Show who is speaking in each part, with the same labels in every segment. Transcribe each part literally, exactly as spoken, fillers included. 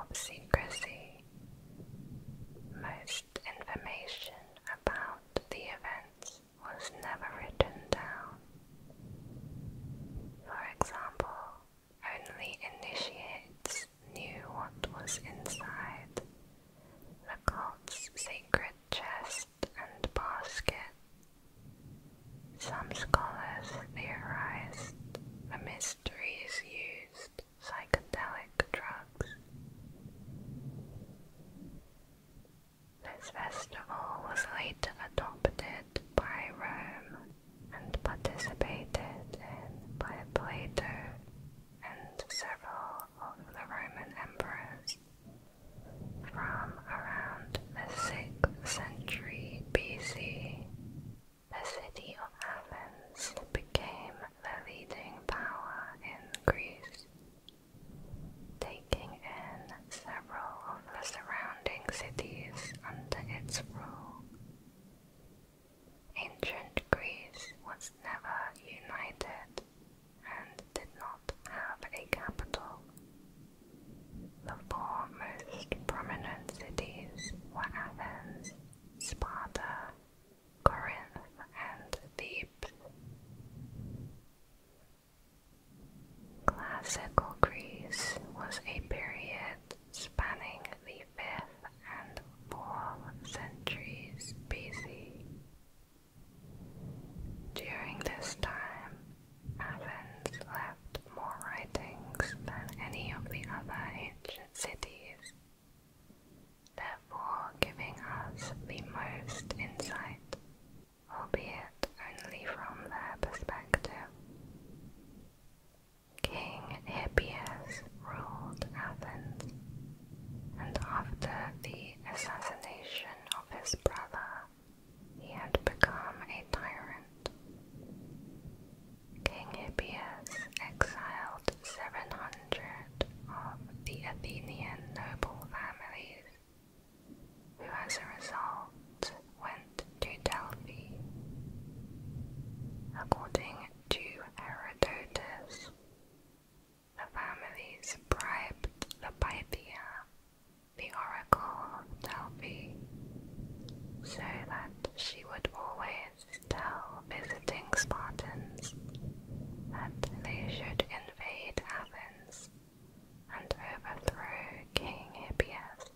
Speaker 1: of secrecy. Most information about the events was never written down. For example, only initiates knew what was inside the cult's sacred chest and basket. Some scholars theorized the mysteries used psychedelic drugs. This festival was later adopted by Rome and participated in by Plato and several of the Roman emperors. From around the sixth century B C, the city of Athens became the leading power in Greece, taking in several of the surrounding cities under its rule. Ancient Greece was never united and did not have a capital. The four most prominent cities were Athens, Sparta, Corinth, and Thebes. Classical Greece was a period spanning the fifth and fourth centuries B C. During this time, Athens left more writings than any of the other ancient cities, therefore giving us the most insight, albeit only from their perspective. King Hippias ruled Athens, and after the assassination of his brother, he had become a tyrant. King Hippias exiled seven hundred of the Athenian noble families, who as a result went to Delphi. According to Herodotus, the families bribed the Pythia, the oracle of Delphi, so that she would always tell visiting Spartans that they should invade Athens and overthrow King Hippias.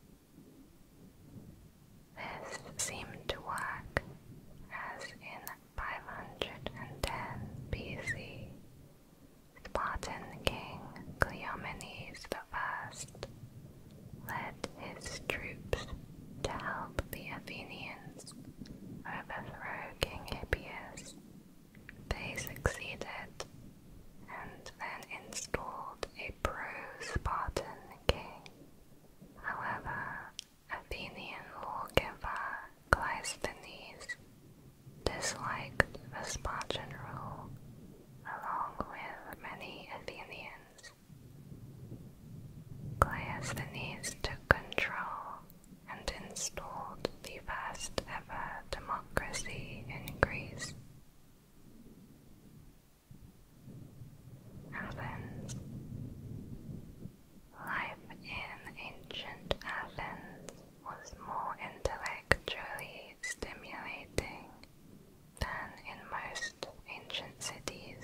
Speaker 1: This seemed to work, as in five hundred ten B C, Spartan king Cleomenes the First led his troops to help the Athenians overthrow King Hippias. They succeeded, and then installed a pro-Spartan king. However, Athenian lawgiver Cleisthenes disliked the Spartan rule, along with many Athenians. Cleisthenes took control and installed the first ever democracy in Greece. Athens. Life in ancient Athens was more intellectually stimulating than in most ancient cities.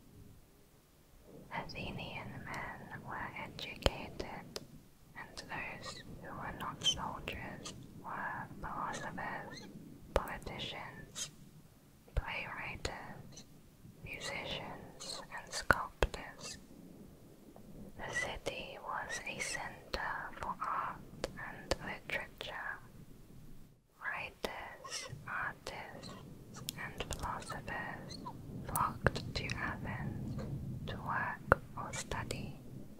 Speaker 1: Athenian men were educated, and those who were not soldiers were philosophers, politicians, playwrights, musicians, and sculptors. The city was a center for art and literature. Writers, artists, and philosophers flocked to Athens to work or study.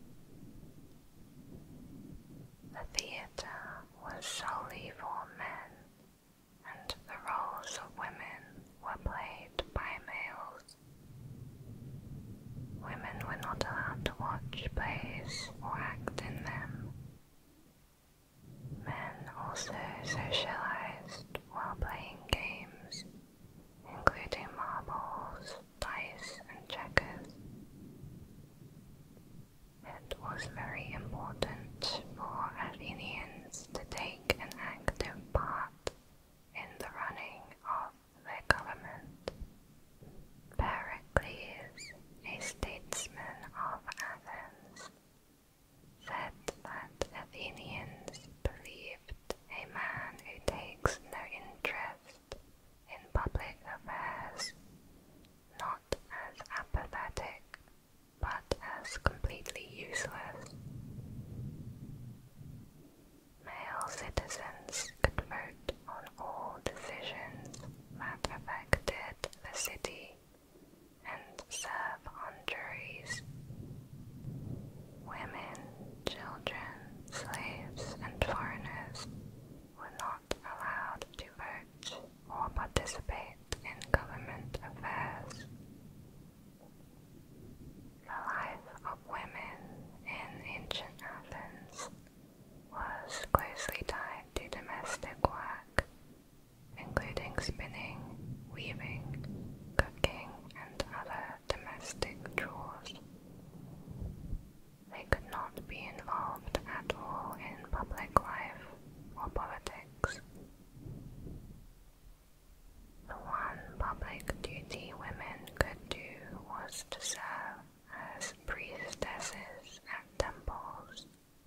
Speaker 1: The theatre was solely for men, and the roles of women were played by males. Women were not allowed to watch plays or act in them. Men also socialized while playing games, including marbles, dice, and checkers. It was very important useless. Male citizens could vote on all decisions that affected the city and serve on juries. Women, children, slaves, and foreigners were not allowed to vote or participate in government affairs. The life of women in ancient Athens was closely tied to domestic work, including spinning, weaving, cooking, and other domestic chores. They could not be involved at all in public life or politics. The one public duty women could do was to serve as priestesses at temples.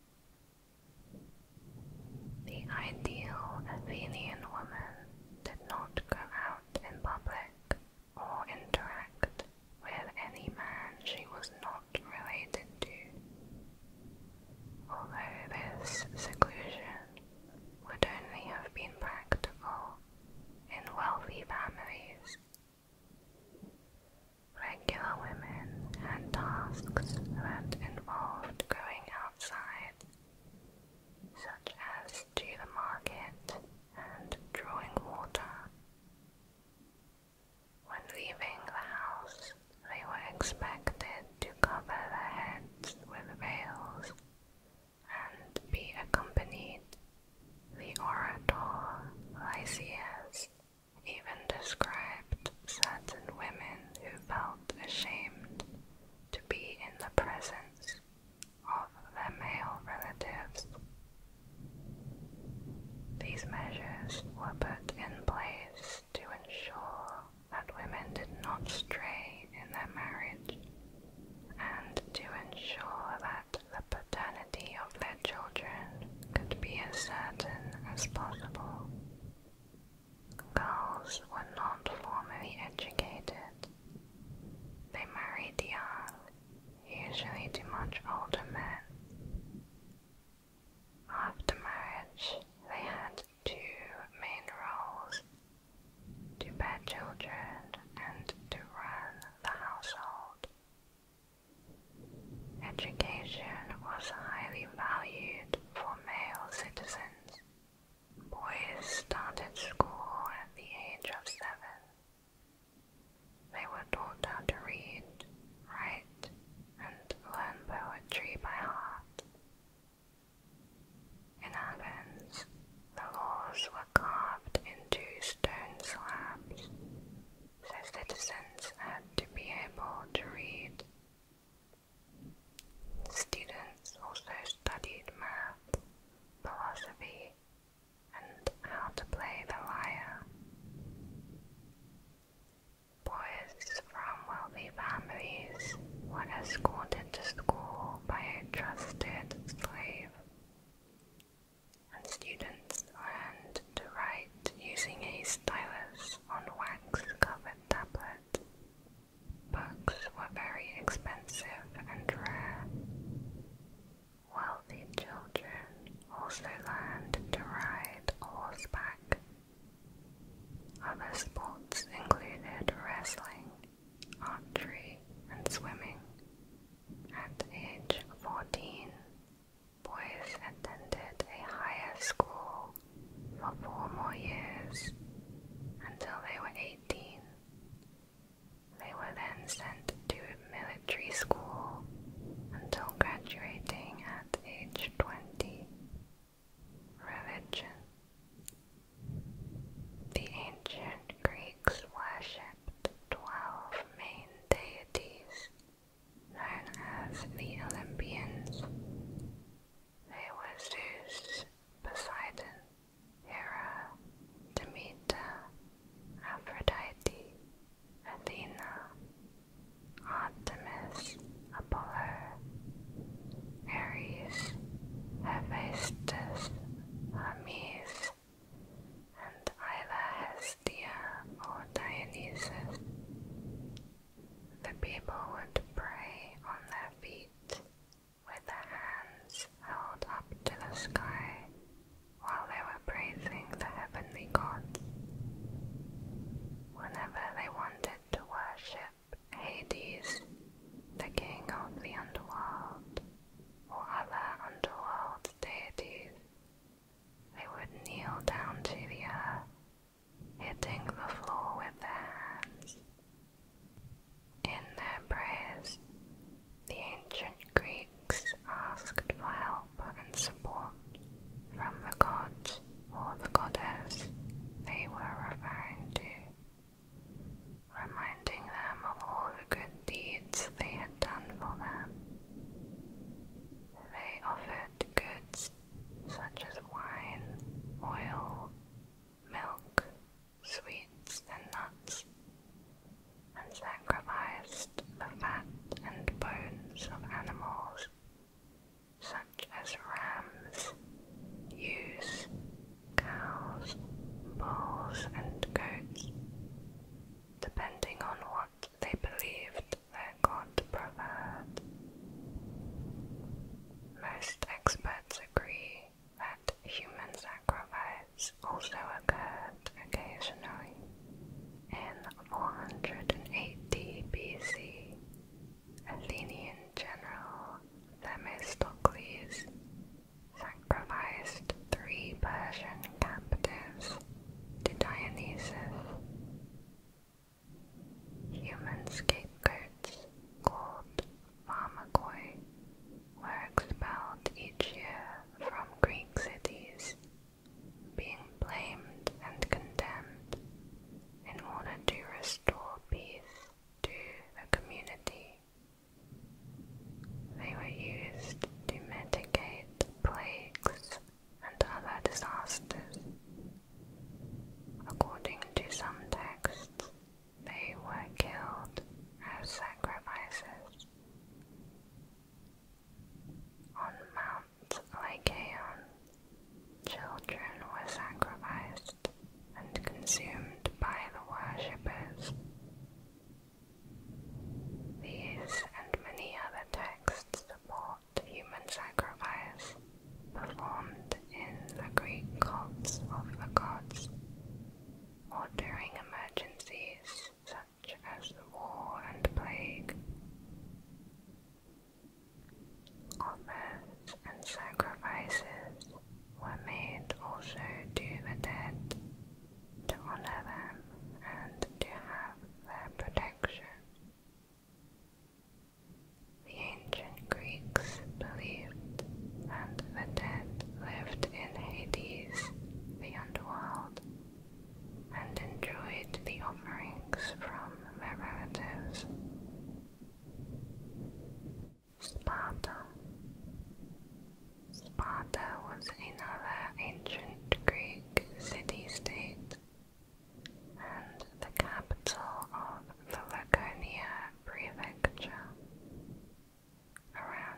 Speaker 1: The ideal Athenian woman did not go out in public or interact with any man she was not related to. Although this seclusion would only have been practical in wealthy families, regular women had tasks that involved going outside, such as to the market and drawing water. When leaving the house, they were expected to cover their heads with veils and be accompanied. The orator Lysias even described certain women who felt ashamed to be in the presence of their male relatives. These measures were put in place to ensure that women did not stray in their marriage, and to ensure that the paternity of their children could be as certain as possible. Girls were not formally educated. They married young, usually to much older men. After marriage, they had two main roles: to bear children and to run the household. Education was highly valued for male citizens. Boys started school at the age of seven. They were taught how to read, write, and learn poetry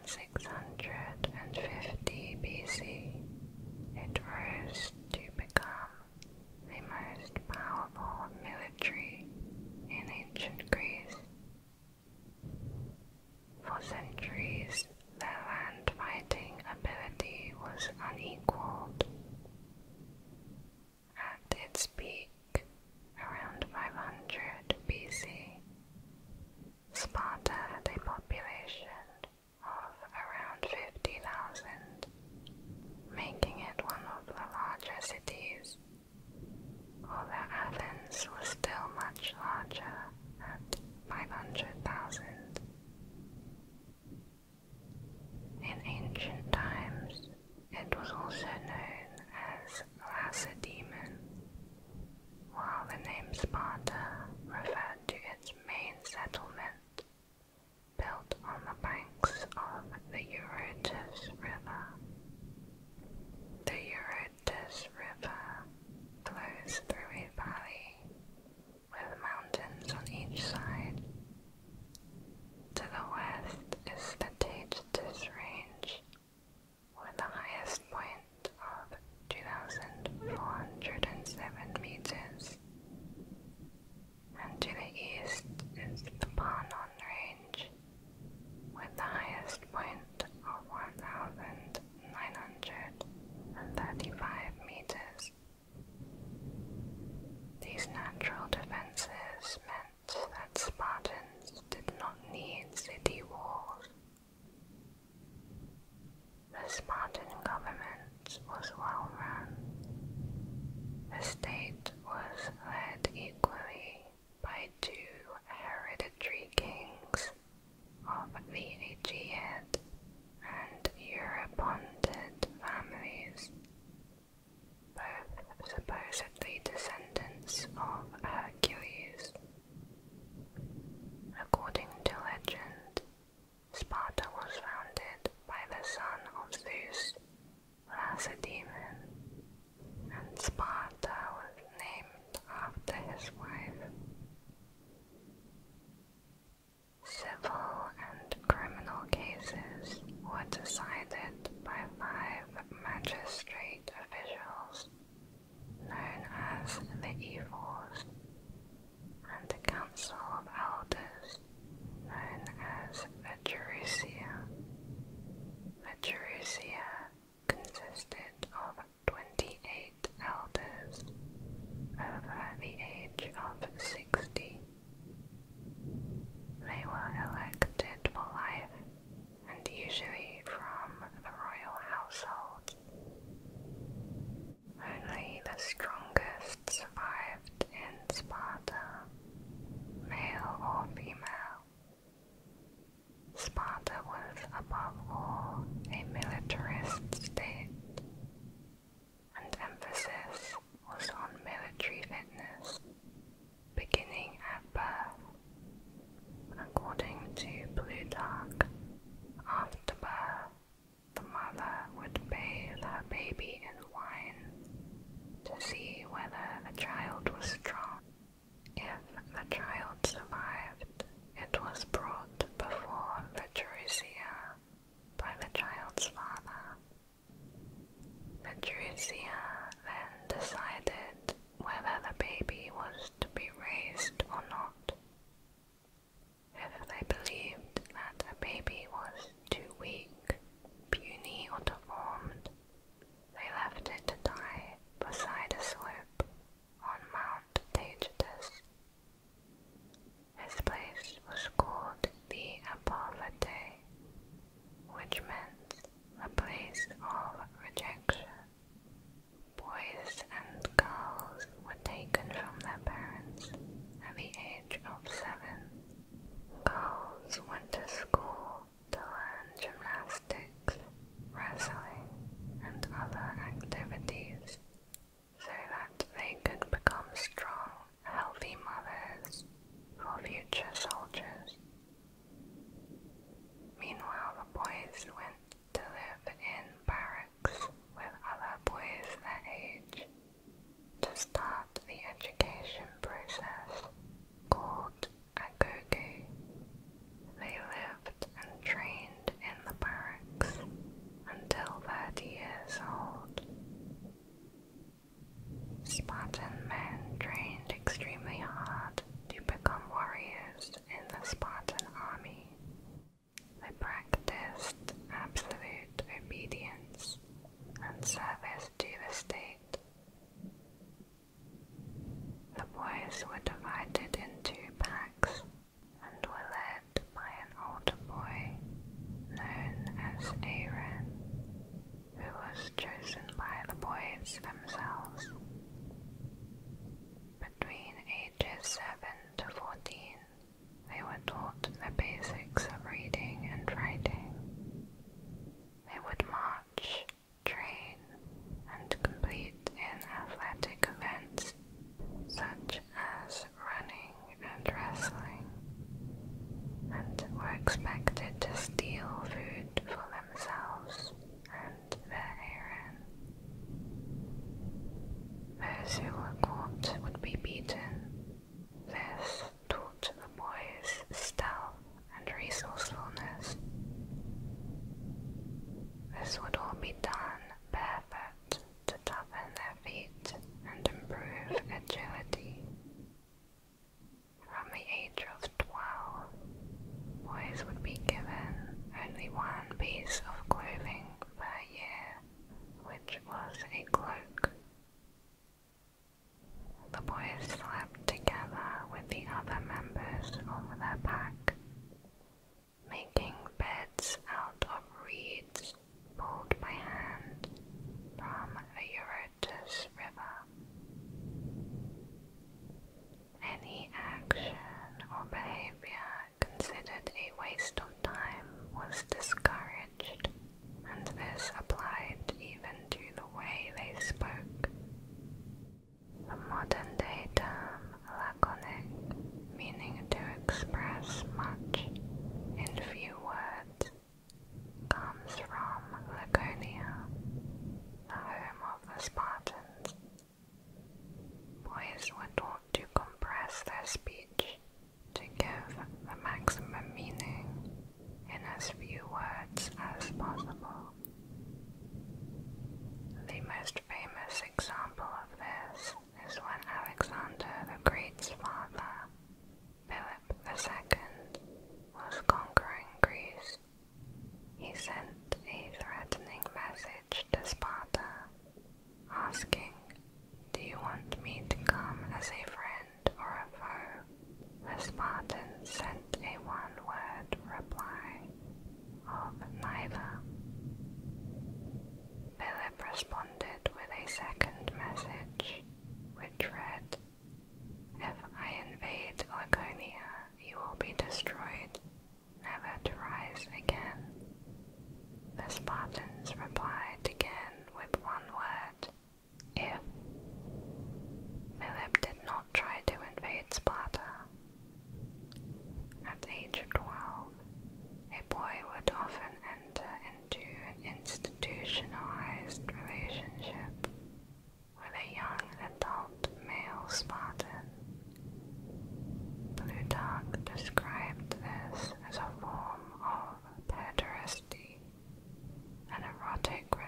Speaker 1: six hundred fifty B C, it rose to become the most powerful military in ancient Greece. For centuries, their land-fighting ability was unequaled. At its peak, around five hundred B C, Sparta had a population of around fifty thousand, making it one of the larger cities, although Athens was still much larger at five hundred thousand. In ancient times, it was also known as Lacedaemon, while the name Sparta referred to its main settlement, built on the banks of the Eurotas River. The Eurotas River flows through a valley with mountains on each side. To the west is the Taygetus Range, with the highest point of two thousand four hundred seven meters, and to the east is the Parnon Range, with the highest point of one thousand nine hundred thirty-five meters. These natural defenses meant that Spartans did not need city walls. The Spartan government was well run. The state was led equally by two hereditary kings of the Aegeid and Eurypontid families, both supposedly descendants of Hercules. According to legend, Sparta was founded by the son of Zeus, Lacedaemon, and Sparta was named after his wife. Civil and criminal cases were decided by five magistrate officials known as the Ephors, and a council of elders known as the Gerousia. The Gerousia consisted of twenty-eight elders over the age of sixty. They were elected for life, and usually from the royal household. Only the strongest survived in Sparta, male or female. Sparta was above all a militarist state, and emphasis was on military fitness, beginning at birth. According to Plutarch, after birth, the mother would bathe her baby in wine to see whether the child was strong. If the child survived, it was brought before the Gerousia by the child's father. The Gerousia then decided whether the baby was to be raised or not. If they believed that a baby was too weak, puny, or deformed, they left it to die beside a slope on Mount Taygetus. This place was called the Apophthegm, which meant the place of rejection. This would all be done barefoot to toughen their feet and improve agility. From the age of twelve, boys would be given only one piece of clothing per year, which was a cloak. The boys slept together with the other members of their pack, making beds out of reeds pulled by hand from the Eurotas River. Any action or behavior considered a waste of time was discouraged, and this applied even to the way they spoke. The modern-day term laconic, meaning to express much in few words, comes from Laconia, the home of the Spartans. Boys were taught to compress their speech to give the maximum meaning in as few words as possible. The most famous example of this is when Alexander the Great's father, Philip the Second, was conquering Greece. He sent a threatening message to Sparta, asking, "Do you want me to come as a friend or a foe?" The Spartans sent a one-word reply of neither. Philip responded with a second message, which read, "If I invade Laconia, you will be destroyed, never to rise again." The Spartans replied again with one word, "If." Philip did not try to invade Sparta. At age twelve, a boy would often enter into an institutionalized relationship with a young adult male Spartan. Plutarch described this as a form of pederasty, an erotic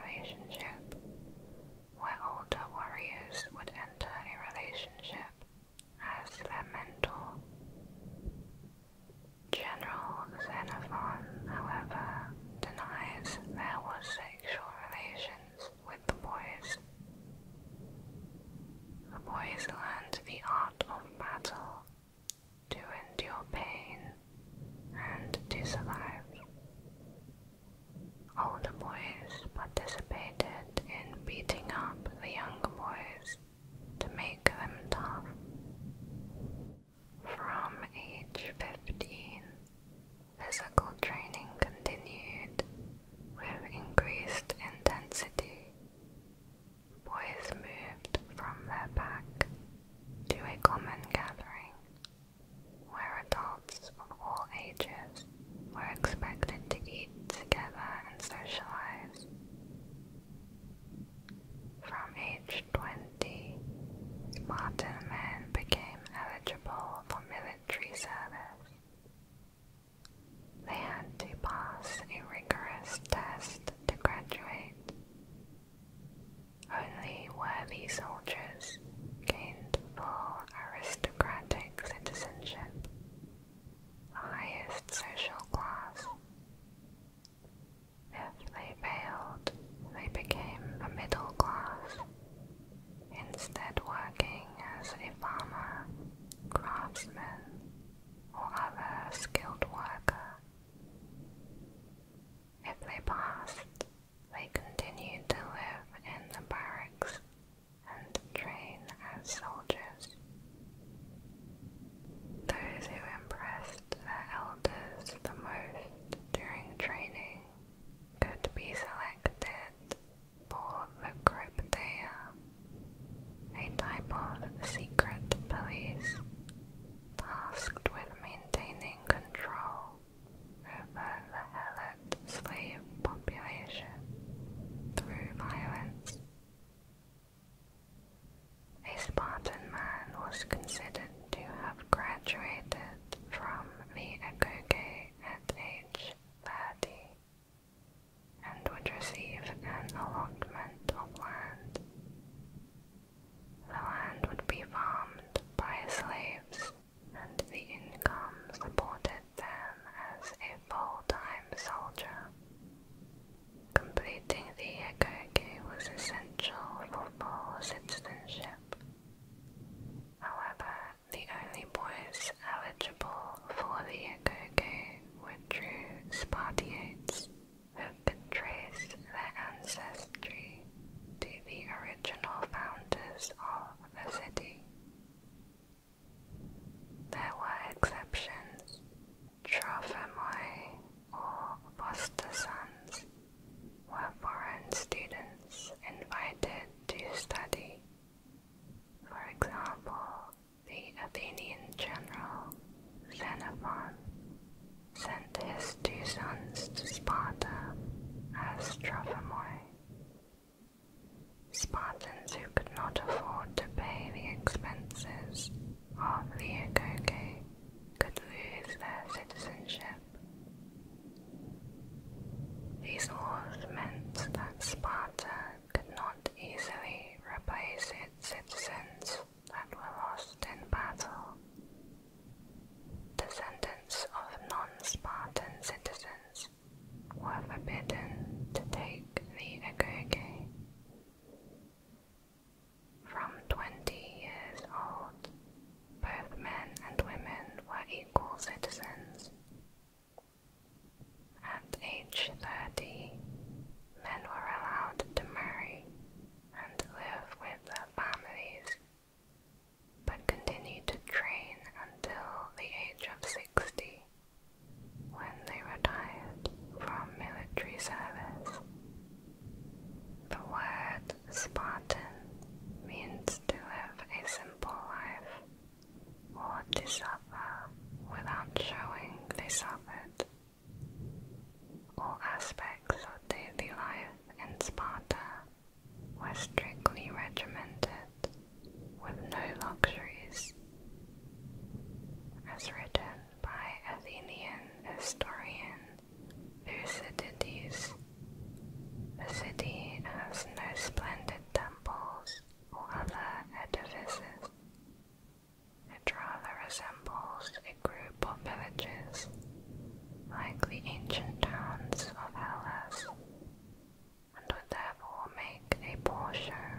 Speaker 1: Trophamoi. Spartans who could not afford to pay the expenses of the Agoge could lose their citizenship. These laws meant that Sparta could not easily replace its citizens that were lost in battle. Descendants of non-Spartan citizens were forbidden to take the Agoge. From twenty years old, both men and women were equal citizens. At age thirty, men were allowed to marry and live with their families, but continued to train until the age of sixty, when they retired from military service. The word Spartan means to live a simple life, or to suffer without showing they suffered. All aspects of daily life in Sparta were strictly regimented, with no luxuries. As written by Athenian historian Thucydides, the city has no splendid temples or other edifices. It rather resembles a group of villages, like the ancient towns of Hellas, and would therefore make a poor show.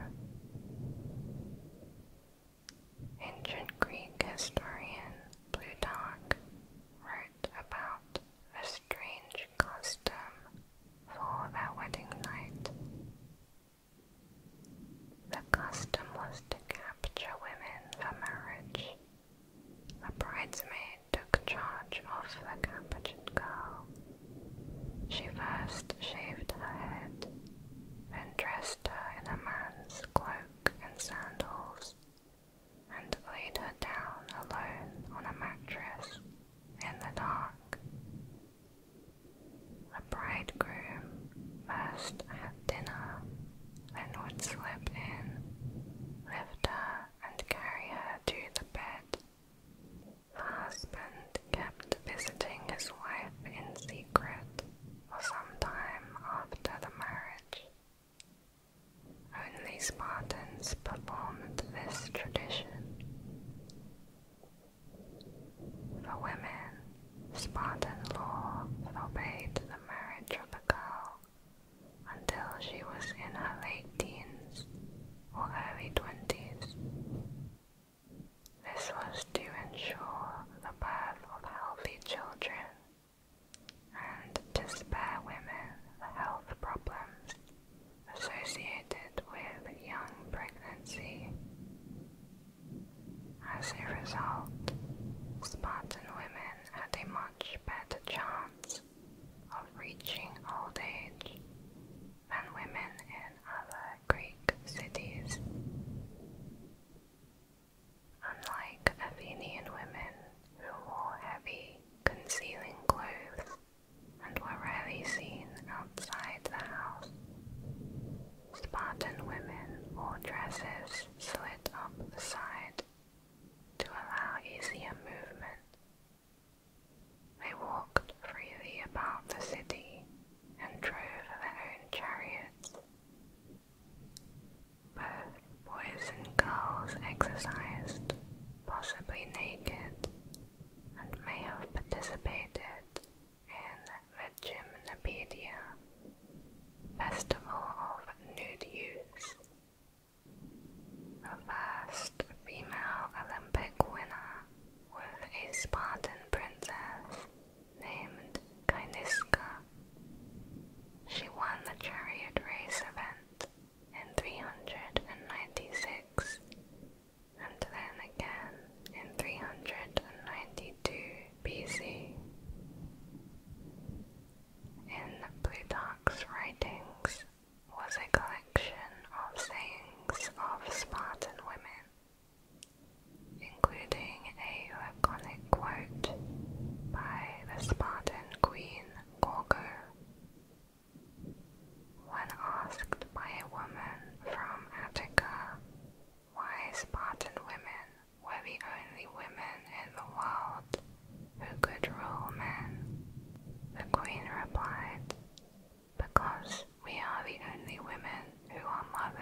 Speaker 1: Ancient Greek historian Plutarch wrote about a strange custom for their wedding night. The custom was to capture women for marriage. The bridesmaid took charge of the captured girl. She first shaved her head, then dressed her in a man's cloak and sandals, and laid her down alone on a mattress in the dark. The bridegroom first had dinner, then would slip in, lift her and carry her to the bed. The husband kept visiting his wife in secret for some time after the marriage. Only Spartans performed this tradition. For women, Spartan law forbade the marriage of a girl until she was in her late teens or early twenties. This was to ensure the birth of healthy children and to spare women the health problems associated with young pregnancy.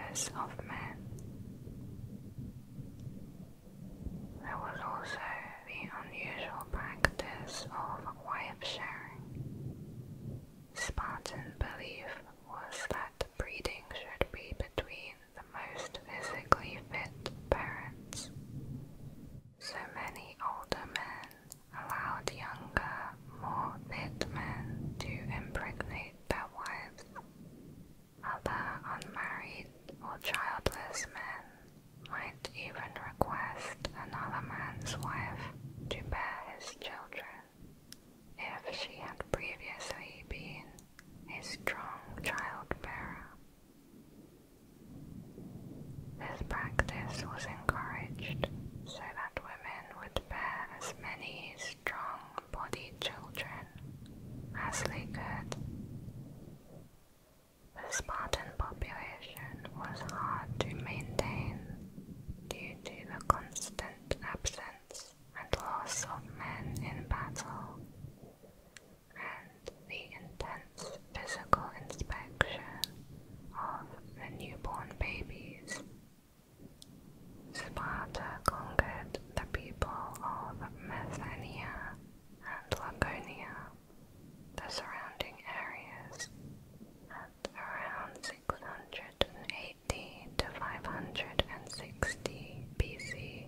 Speaker 1: numbers of men. There was also the unusual practice of wife sharing. Spartan belief was that breeding should be between the most physically fit parents. So many older men allowed younger, more fit men to impregnate their wives. Other unmarried or childless men might even request another man's wife to bear his children if she had previously been a strong childbearer. This practice was encouraged so that women would bear as many strong-bodied children as they could. The Spartan population was hard to maintain due to the constant absence and loss of men in battle, and the intense physical inspection of the newborn babies. Sparta conquered the people of Messenia and Laconia, the surrounding areas, at around six hundred eighty to five hundred sixty B C.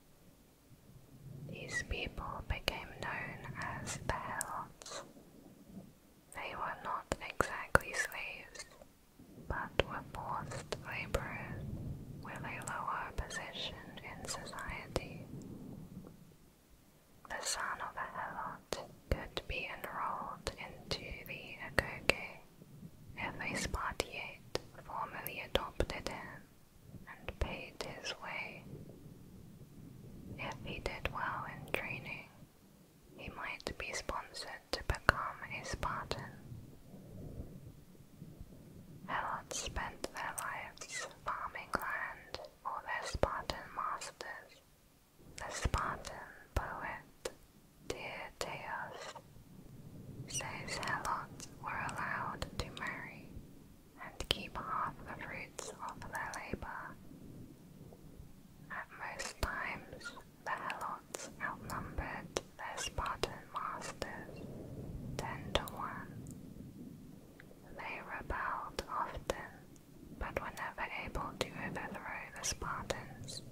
Speaker 1: These people became known as the Helots. They were not exactly slaves, but were forced laborers with a lower position in society. The son of a Helot could be enrolled into the Agoge if a Spartiate formally adopted him and paid his way. If he did well in training, he might be sponsored to become a Spartan. Helots spent their lives farming land for their Spartan masters. The Spartan poet Tyrtaeus says Helots were allowed to marry and keep half the fruits of their labor. At most times, the Helots outnumbered their Spartan masters ten to one. They rebelled often, but were never able to overthrow the Spartans.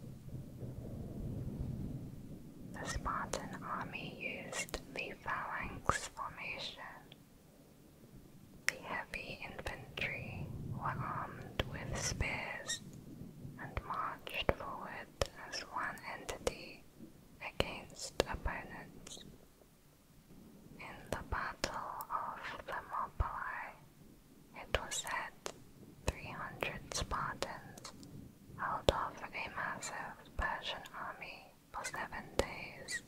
Speaker 1: The Spartan army used the phalanx formation. The heavy infantry were armed with spears and marched forward as one entity against opponents. In the Battle of Thermopylae, it was said three hundred Spartans held off a massive Persian army for seven days.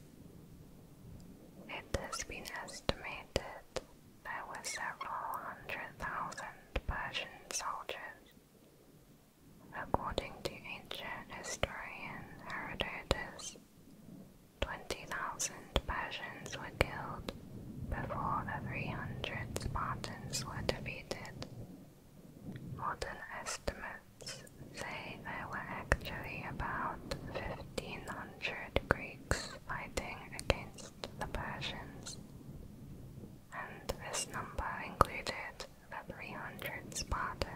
Speaker 1: It has been estimated there were several hundred thousand Persian soldiers. According to ancient historian Herodotus, twenty thousand Persians were killed before the three hundred Spartans were defeated. Modern estimates say there were actually about fifteen hundred Greeks fighting against the Persians, and this number included the three hundred Spartans.